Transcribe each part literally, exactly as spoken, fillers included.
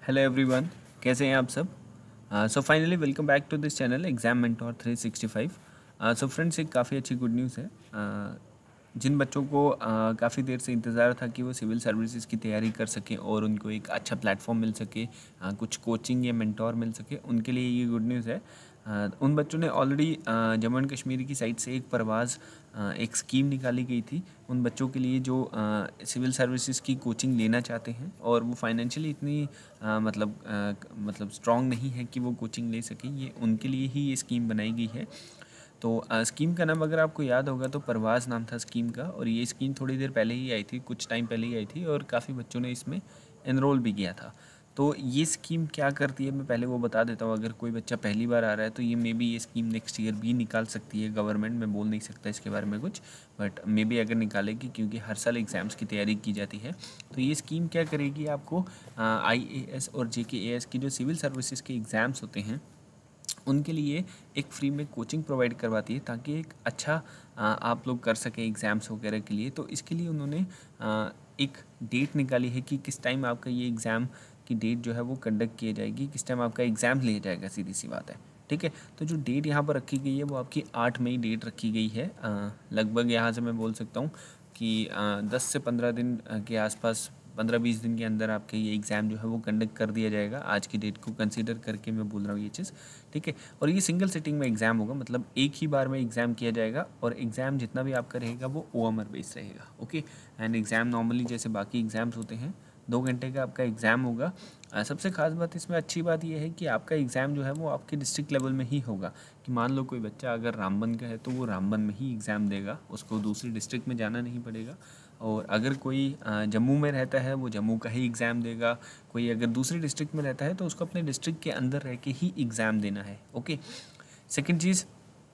Hello everyone, कैसे हैं आप सब। So finally welcome back to this channel exam mentor three sixty five. So friends, एक काफ़ी अच्छी गुड न्यूज़ है। uh, जिन बच्चों को uh, काफ़ी देर से इंतज़ार था कि वो सिविल सर्विसेज की तैयारी कर सकें और उनको एक अच्छा प्लेटफॉर्म मिल सके, uh, कुछ कोचिंग या मेंटोर मिल सके, उनके लिए ये गुड न्यूज़ है। uh, उन बच्चों ने ऑलरेडी जम्मू एंड कश्मीर की साइड से एक परवाज़ uh, एक स्कीम निकाली गई थी उन बच्चों के लिए जो सिविल सर्विसेज की कोचिंग लेना चाहते हैं और वो फाइनेंशियली इतनी आ, मतलब आ, मतलब स्ट्रॉन्ग नहीं है कि वो कोचिंग ले सकें। ये उनके लिए ही ये स्कीम बनाई गई है। तो आ, स्कीम का नाम अगर आपको याद होगा तो परवाज़ नाम था स्कीम का, और ये स्कीम थोड़ी देर पहले ही आई थी, कुछ टाइम पहले ही आई थी और काफ़ी बच्चों ने इसमें एनरोल भी किया था। तो ये स्कीम क्या करती है मैं पहले वो बता देता हूँ। अगर कोई बच्चा पहली बार आ रहा है तो ये मे बी ये स्कीम नेक्स्ट ईयर भी निकाल सकती है गवर्नमेंट, मैं बोल नहीं सकता इसके बारे में कुछ, बट मे बी अगर निकालेगी, क्योंकि हर साल एग्ज़ाम्स की तैयारी की जाती है। तो ये स्कीम क्या करेगी, आपको आई ए एस और जे के ए एस की जो सिविल सर्विसेज के एग्ज़ाम्स होते हैं उनके लिए एक फ्री में कोचिंग प्रोवाइड करवाती है, ताकि एक अच्छा आ, आप लोग कर सकें एग्ज़ाम्स वगैरह के लिए। तो इसके लिए उन्होंने आ, एक डेट निकाली है कि किस टाइम आपका ये एग्ज़ाम की डेट जो है वो कंडक्ट की जाएगी, किस टाइम आपका एग्ज़ाम लिया जाएगा, सीधी सी बात है। ठीक है, तो जो डेट यहाँ पर रखी गई है वो आपकी आठ मई डेट रखी गई है। आ, लगभग यहाँ से मैं बोल सकता हूँ कि आ, दस से पंद्रह दिन के आसपास, पंद्रह बीस दिन के अंदर आपके ये एग्ज़ाम जो है वो कंडक्ट कर दिया जाएगा। आज की डेट को कंसीडर करके मैं बोल रहा हूँ ये चीज़, ठीक है। और ये सिंगल सिटिंग में एग्ज़ाम होगा, मतलब एक ही बार में एग्ज़ाम किया जाएगा, और एग्ज़ाम जितना भी आपका रहेगा वो ओ एम आर बेस रहेगा, ओके। एंड एग्ज़ाम नॉर्मली जैसे बाकी एग्ज़ाम्स होते हैं, दो घंटे का आपका एग्ज़ाम होगा। आ, सबसे खास बात इसमें अच्छी बात यह है कि आपका एग्ज़ाम जो है वो आपके डिस्ट्रिक्ट लेवल में ही होगा। कि मान लो कोई बच्चा अगर रामबन का है तो वो रामबन में ही एग्ज़ाम देगा, उसको दूसरी डिस्ट्रिक्ट में जाना नहीं पड़ेगा। और अगर कोई जम्मू में रहता है वो जम्मू का ही एग्ज़ाम देगा। कोई अगर दूसरी डिस्ट्रिक्ट में रहता है तो उसको अपने डिस्ट्रिक्ट के अंदर रह के ही एग्ज़ाम देना है, ओके। सेकंड चीज़,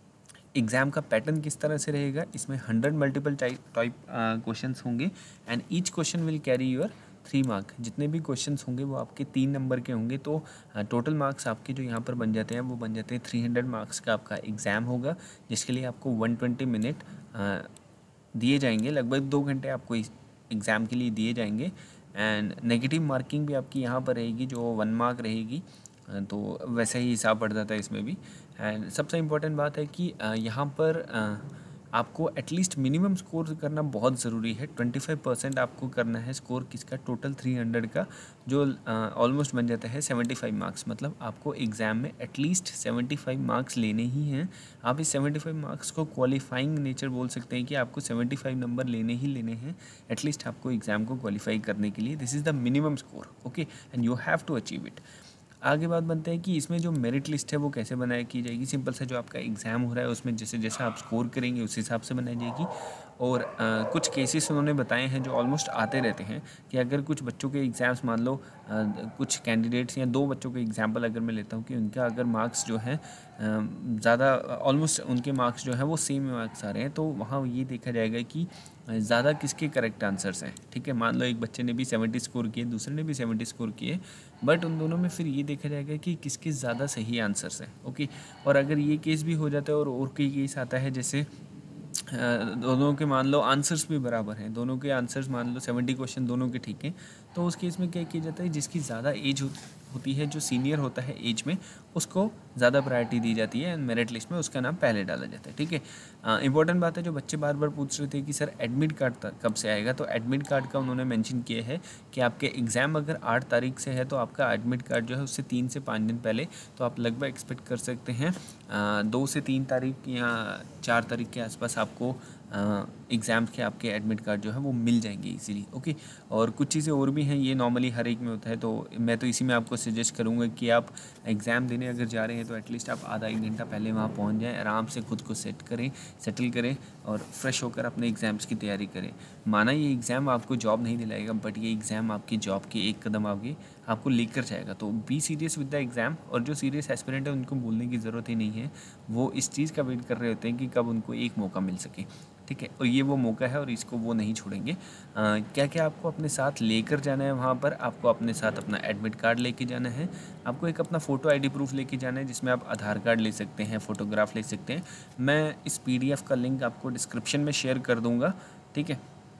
एग्ज़ाम का पैटर्न किस तरह से रहेगा, इसमें hundred multiple type type questions होंगे and each question will carry your three mark. जितने भी क्वेश्चंस होंगे वो आपके तीन नंबर के होंगे। तो टोटल मार्क्स आपके जो यहाँ पर बन जाते हैं वो बन जाते हैं थ्री हंड्रेड मार्क्स का आपका एग्ज़ाम होगा, जिसके लिए आपको वन ट्वेंटी मिनट दिए जाएंगे। लगभग दो घंटे आपको इस एग्ज़ाम के लिए दिए जाएंगे। एंड नेगेटिव मार्किंग भी आपकी यहाँ पर रहेगी, जो वन मार्क रहेगी। तो वैसे ही हिसाब पड़ जाता है इसमें भी। एंड सबसे इम्पोर्टेंट बात है कि यहाँ पर आपको एटलीस्ट मिनिमम स्कोर करना बहुत ज़रूरी है। ट्वेंटी फाइव परसेंट आपको करना है स्कोर किसका, टोटल थ्री हंड्रेड का, जो ऑलमोस्ट बन जाता है सेवेंटी फाइव मार्क्स। मतलब आपको एग्ज़ाम में एटलीस्ट सेवेंटी फाइव मार्क्स लेने ही हैं। आप इस सेवेंटी फाइव मार्क्स को क्वालिफाइंग नेचर बोल सकते हैं कि आपको सेवेंटी फाइव नंबर लेने ही लेने हैं एटलीस्ट आपको एग्ज़ाम को क्वालिफाई करने के लिए। This is the minimum score, okay, and you have to achieve it. आगे बात बनते हैं कि इसमें जो मेरिट लिस्ट है वो कैसे बनाई की जाएगी। सिंपल सा, जो आपका एग्ज़ाम हो रहा है उसमें जैसे जैसा आप स्कोर करेंगे उस हिसाब से बनाई जाएगी। और आ, कुछ केसेस उन्होंने बताए हैं जो ऑलमोस्ट आते रहते हैं, कि अगर कुछ बच्चों के एग्ज़ाम्स, मान लो आ, कुछ कैंडिडेट्स या दो बच्चों के एग्जांपल अगर मैं लेता हूँ, कि उनका अगर मार्क्स जो है ज़्यादा, ऑलमोस्ट उनके मार्क्स जो है वो सेम मार्क्स आ रहे हैं, तो वहाँ ये देखा जाएगा कि ज़्यादा किसके करेक्ट आंसर्स हैं। ठीक है, मान लो एक बच्चे ने भी सेवेंटी स्कोर किए, दूसरे ने भी सेवेंटी स्कोर किए, बट उन दोनों में फिर ये देखा जाएगा कि किसके ज़्यादा सही आंसर्स हैं, ओके। और अगर ये केस भी हो जाता है, और और कोई केस आता है जैसे दोनों के मान लो आंसर्स भी बराबर हैं, दोनों के आंसर्स मान लो सेवेंटी क्वेश्चन दोनों के ठीक हैं, तो उस केस में क्या किया जाता है, जिसकी ज़्यादा एज होती है, जो सीनियर होता है एज में, उसको ज़्यादा प्रायोरिटी दी जाती है एंड मेरिट लिस्ट में उसका नाम पहले डाला जाता है। ठीक है, इंपॉर्टेंट बात है, जो बच्चे बार बार पूछ रहे थे कि सर एडमिट कार्ड कब से आएगा, तो एडमिट कार्ड का उन्होंने मेंशन किया है कि आपके एग्ज़ाम अगर आठ तारीख से है तो आपका एडमिट कार्ड जो है उससे तीन से पाँच दिन पहले, तो आप लगभग एक्सपेक्ट कर सकते हैं दो से तीन तारीख या चार तारीख के आसपास आपको एग्ज़ाम्स के आपके एडमिट कार्ड जो है वो मिल जाएंगे इजीली, ओके। और कुछ चीज़ें और भी हैं, ये नॉर्मली हर एक में होता है, तो मैं तो इसी में आपको सजेस्ट करूँगा कि आप एग्ज़ाम देने अगर जा रहे हैं तो एटलीस्ट आप आधा एक घंटा पहले वहाँ पहुँच जाएं, आराम से खुद को सेट करें, सेटल करें और फ्रेश होकर अपने एग्ज़ाम्स की तैयारी करें। माना ये एग्ज़ाम आपको जॉब नहीं दिलाएगा, बट ये एग्ज़ाम आपकी जॉब के एक कदम आगे आपको लेकर जाएगा। तो be serious with the exam. और जो सीरियस एस्पिरेंट है उनको बोलने की ज़रूरत ही नहीं है, वो इस चीज़ का वेट कर रहे होते हैं कि कब उनको एक मौका मिल सके। ठीक है, और ये वो मौका है और इसको वो नहीं छोड़ेंगे। आ, क्या क्या आपको अपने साथ लेकर जाना है वहाँ पर, आपको अपने साथ अपना एडमिट कार्ड लेके जाना है, आपको एक अपना फ़ोटो आईडी प्रूफ लेके जाना है, जिसमें आप आधार कार्ड ले सकते हैं, फ़ोटोग्राफ ले सकते हैं। मैं इस पीडीएफ का लिंक आपको डिस्क्रिप्शन में शेयर कर दूँगा, ठीक है।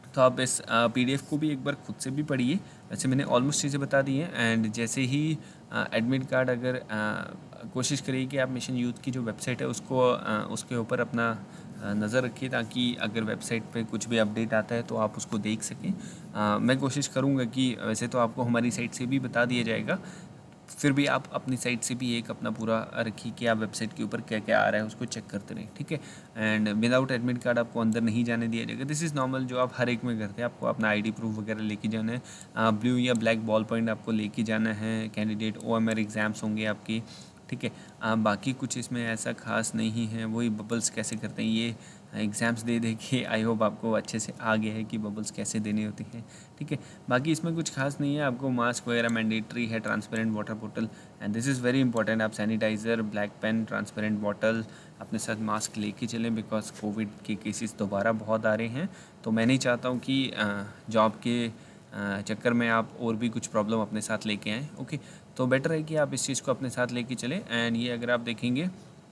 तो आप इस पीडीएफ को भी एक बार खुद से भी पढ़िए। वैसे मैंने ऑलमोस्ट चीज़ें बता दी हैं। एंड जैसे ही एडमिट कार्ड अगर आ, कोशिश करिए कि आप मिशन यूथ की जो वेबसाइट है उसको आ, उसके ऊपर अपना नज़र रखिए, ताकि अगर वेबसाइट पे कुछ भी अपडेट आता है तो आप उसको देख सकें। आ, मैं कोशिश करूँगा कि वैसे तो आपको हमारी साइट से भी बता दिया जाएगा, फिर भी आप अपनी साइट से भी एक अपना पूरा रखिए कि आप वेबसाइट के ऊपर क्या क्या आ रहा है उसको चेक करते रहें, ठीक है। एंड विदाउट एडमिट कार्ड आपको अंदर नहीं जाने दिया जाएगा। दिस इज़ नॉर्मल जो आप हर एक में करते हैं। आपको अपना आईडी प्रूफ वगैरह लेके जाना है, ब्लू या ब्लैक बॉल पॉइंट आपको लेके जाना है, candidate O M R exams होंगे आपकी, ठीक है। आ, बाकी कुछ इसमें ऐसा खास नहीं है। वही बबल्स कैसे करते हैं ये एग्ज़ाम्स दे दे के आई होप आपको अच्छे से आ गया है कि बबल्स कैसे देने होते हैं, ठीक है। बाकी इसमें कुछ खास नहीं है। आपको मास्क वगैरह मैंडेटरी है, ट्रांसपेरेंट वाटर बोतल, and this is very important. आप sanitiser, black pen, transparent bottle अपने साथ मास्क लेके चलें, बिकॉज कोविड के केसेस दोबारा बहुत आ रहे हैं। तो मैं नहीं चाहता हूँ कि जॉब के चक्कर में आप और भी कुछ प्रॉब्लम अपने साथ लेके आएँ, ओके। तो बेटर है कि आप इस चीज़ को अपने साथ लेके चलें। एंड ये अगर आप देखेंगे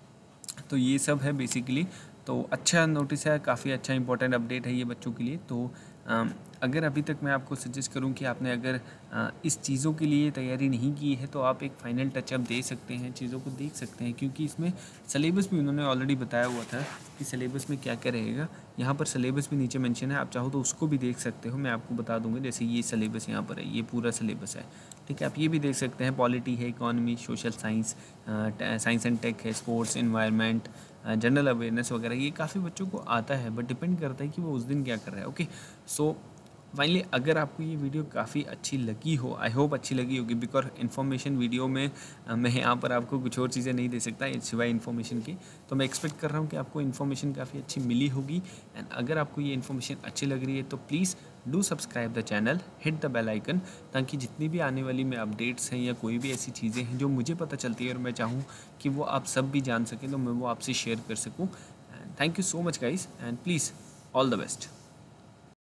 तो ये सब है बेसिकली। तो अच्छा नोटिस है, काफ़ी अच्छा इंपॉर्टेंट अपडेट है ये बच्चों के लिए। तो अगर अभी तक मैं आपको सजेस्ट करूं कि आपने अगर इस चीज़ों के लिए तैयारी नहीं की है तो आप एक फ़ाइनल टचअप दे सकते हैं, चीज़ों को देख सकते हैं, क्योंकि इसमें सिलेबस भी उन्होंने ऑलरेडी बताया हुआ था कि सिलेबस में क्या क्या रहेगा। यहाँ पर सिलेबस भी नीचे मेंशन है, आप चाहो तो उसको भी देख सकते हो। मैं आपको बता दूंगा, जैसे ये सिलेबस यहाँ पर है, ये पूरा सिलेबस है, ठीक है। आप ये भी देख सकते हैं, पॉलिटी है, economy, social science, science and tech है, स्पोर्ट्स, इन्वायरमेंट, जनरल अवेयरनेस वगैरह। ये काफ़ी बच्चों को आता है, बट डिपेंड करता है कि वो उस दिन क्या कर रहा है, ओके। सो फाइनली अगर आपको ये वीडियो काफ़ी अच्छी लगी हो, आई होप अच्छी लगी होगी, बिकॉज इन्फॉर्मेशन वीडियो में मैं यहाँ पर आपको कुछ और चीज़ें नहीं दे सकता सिवाय इन्फॉर्मेशन की। तो मैं एक्सपेक्ट कर रहा हूँ कि आपको इन्फॉर्मेशन काफ़ी अच्छी मिली होगी। एंड अगर आपको ये इन्फॉर्मेशन अच्छी लग रही है तो please do subscribe the channel, hit the bell icon, ताकि जितनी भी आने वाली में अपडेट्स हैं या कोई भी ऐसी चीज़ें हैं जो मुझे पता चलती है और मैं चाहूँ कि वो आप सब भी जान सकें, तो मैं वो आपसे शेयर कर सकूँ। Thank you so much guys, and please all the best.